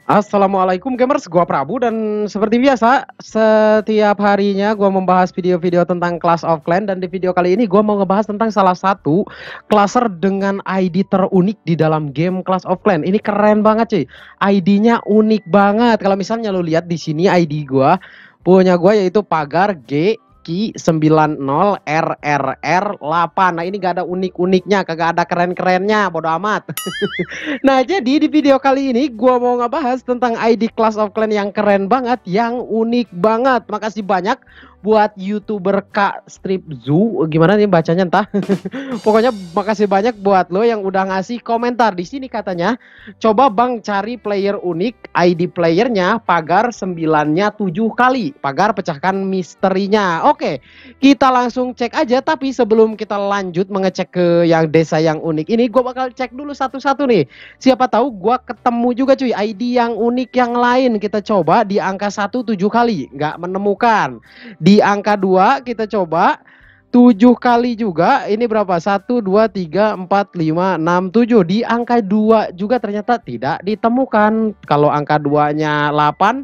Assalamualaikum gamers, gua Prabu dan seperti biasa setiap harinya gua membahas video-video tentang Clash of Clans, dan di video kali ini gua mau ngebahas tentang salah satu classer dengan ID terunik di dalam game Clash of Clans. Ini keren banget cuy. ID-nya unik banget. Kalau misalnya lu lihat di sini ID gua, punya gua yaitu Pagar G Ki 90 RRR 8. Nah, ini gak ada unik-uniknya, kagak ada keren-kerennya, bodo amat. Nah, jadi di video kali ini gua mau ngebahas tentang ID Clash of Clans yang keren banget, yang unik banget. Makasih banyak buat YouTuber Kak Strip Zoo, gimana nih bacanya entah. Pokoknya makasih banyak buat lo yang udah ngasih komentar di sini. Katanya, coba Bang cari player unik, ID playernya pagar 9-nya 7 kali. Pagar pecahkan misterinya. Oke, kita langsung cek aja. Tapi sebelum kita lanjut mengecek ke yang desa yang unik ini, gue bakal cek dulu satu-satu nih. Siapa tahu gua ketemu juga cuy ID yang unik yang lain. Kita coba di angka 1 7 kali, nggak menemukan. Di angka 2 kita coba 7 kali juga. Ini berapa? 1 2 3 4 5 6 7. Di angka 2 juga ternyata tidak ditemukan. Kalau angka 2-nya 8,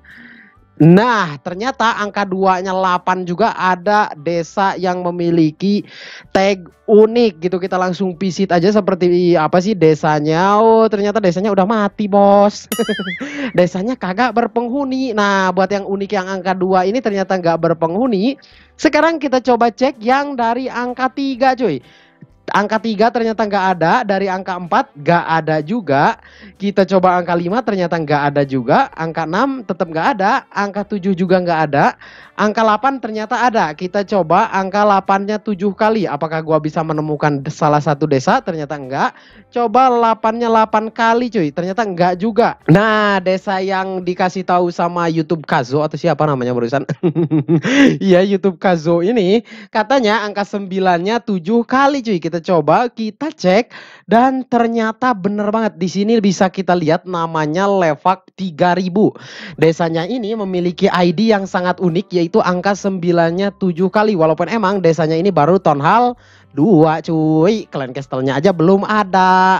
nah, ternyata angka 2-nya 8 juga ada desa yang memiliki tag unik gitu. Kita langsung visit aja seperti apa sih desanya. Oh, ternyata desanya udah mati, Bos. Desanya kagak berpenghuni. Nah, buat yang unik yang angka 2 ini ternyata nggak berpenghuni. Sekarang kita coba cek yang dari angka 3, cuy. Angka 3 ternyata nggak ada, dari angka 4 nggak ada juga. Kita coba angka 5 ternyata nggak ada juga. Angka 6 tetap nggak ada, angka 7 juga nggak ada. Angka 8 ternyata ada. Kita coba angka 8-nya 7 kali. Apakah gua bisa menemukan salah satu desa? Ternyata enggak. Coba 8-nya 8 kali cuy. Ternyata enggak juga. Nah, desa yang dikasih tahu sama YouTube Kazo atau siapa namanya barusan. Iya, YouTube Kazo ini katanya angka 9-nya 7 kali cuy. Kita coba, kita cek, dan ternyata bener banget. Di sini bisa kita lihat namanya Levak 3000. Desanya ini memiliki ID yang sangat unik, yaitu angka 9-nya 7 kali. Walaupun emang desanya ini baru Town Hall 2 cuy, Clan Castle-nya aja belum ada.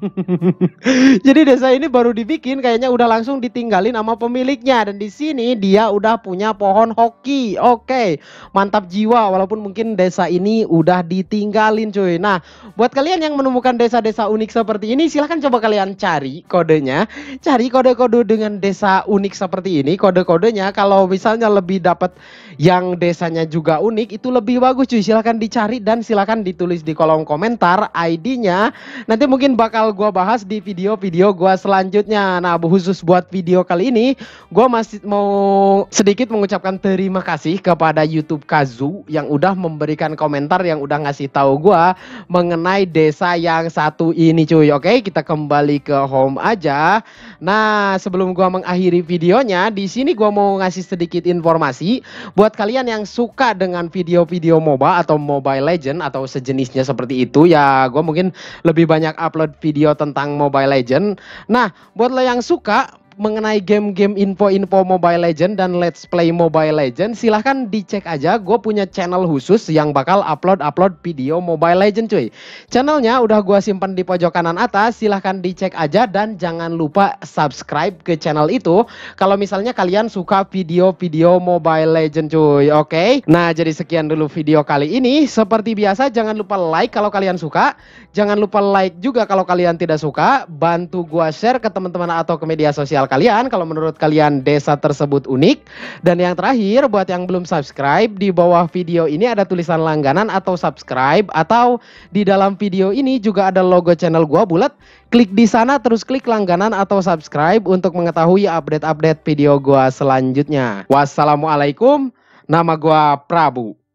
Jadi desa ini baru dibikin, kayaknya udah langsung ditinggalin sama pemiliknya. Dan di sini dia udah punya pohon hoki. Oke, mantap jiwa. Walaupun mungkin desa ini udah ditinggalin cuy. Nah, buat kalian yang menemukan desa-desa unik seperti ini, silahkan coba kalian cari kodenya. Cari kode-kode dengan desa unik seperti ini. Kode-kodenya kalau misalnya lebih dapat yang desanya juga unik, itu lebih bagus cuy. Silahkan dicari dan silahkan ditulis di kolom komentar ID-nya. Nanti mungkin bakal gua bahas di video-video gua selanjutnya. Nah, khusus buat video kali ini, gua masih mau sedikit mengucapkan terima kasih kepada YouTube Kazu yang udah memberikan komentar, yang udah ngasih tahu gua mengenai desa yang satu ini cuy. Oke, kita kembali ke home aja. Nah, sebelum gua mengakhiri videonya, di sini gua mau ngasih sedikit informasi buat kalian yang suka dengan video-video MOBA atau Mobile Legend atau sejenisnya seperti itu ya. Gue mungkin lebih banyak upload video tentang Mobile Legend. Nah, buat lo yang suka mengenai game-game info-info Mobile Legend dan Let's Play Mobile Legend, silahkan dicek aja. Gue punya channel khusus yang bakal upload video Mobile Legend cuy. Channelnya udah gue simpan di pojok kanan atas. Silahkan dicek aja dan jangan lupa subscribe ke channel itu kalau misalnya kalian suka video-video Mobile Legend cuy. Oke. Nah, jadi sekian dulu video kali ini. Seperti biasa, jangan lupa like kalau kalian suka. Jangan lupa like juga kalau kalian tidak suka. Bantu gue share ke teman-teman atau ke media sosial kalian kalau menurut kalian desa tersebut unik. Dan yang terakhir, buat yang belum subscribe, di bawah video ini ada tulisan langganan atau subscribe, atau di dalam video ini juga ada logo channel gua bulat. Klik di sana, terus klik langganan atau subscribe untuk mengetahui update-update video gua selanjutnya. Wassalamualaikum, nama gua Prabu.